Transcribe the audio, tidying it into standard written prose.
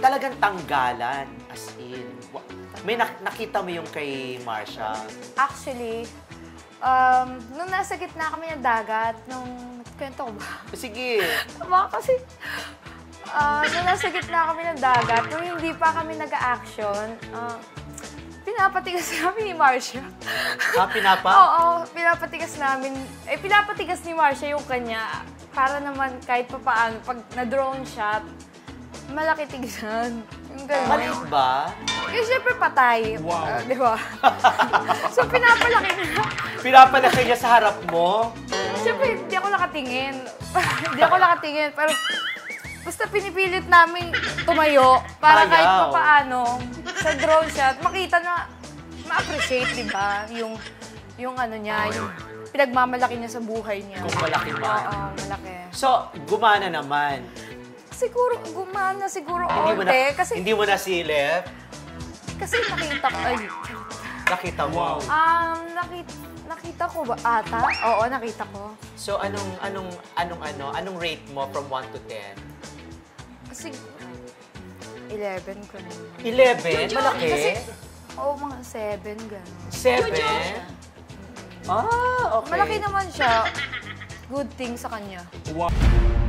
talagang tanggalan, as in. May nakita mo yung kay Marcia? Actually, nung nasa gitna kami ng dagat, kwento ko ba? Sige. Kasi, nung nasa gitna kami ng dagat, nung hindi pa kami nag-a-action, pinapatigas namin ni Marcia. Oo, pinapatigas namin. Pinapatigas ni Marcia yung kanya para naman kahit papaano, pag na-drone shot, malaki tigasan. Maliit ba? Yung syempre patay. Wow. Di ba? So, pinapalaki niya. Pinapalaki niya sa harap mo? Syempre, hindi ako nakatingin. Pero basta pinipilit namin tumayo para kahit papaano sa drone shot, makita na, ma-appreciate, di ba? Yung ano niya, yung pinagmamalaki niya sa buhay niya. Kung malaki ba? Oo, malaki. So, gumana naman. Siguro, gumana siguro onte. Hindi mo nasilip? Kasi nakita ko, Nakita mo? Nakita ko ba ata? Oo, nakita ko. So, anong rate mo from 1 to 10? Kasi, 11 ko na. 11? Malaki? Kasi, mga 7, gano'n. 7? Okay. Malaki naman siya. Good thing sa kanya. Wow.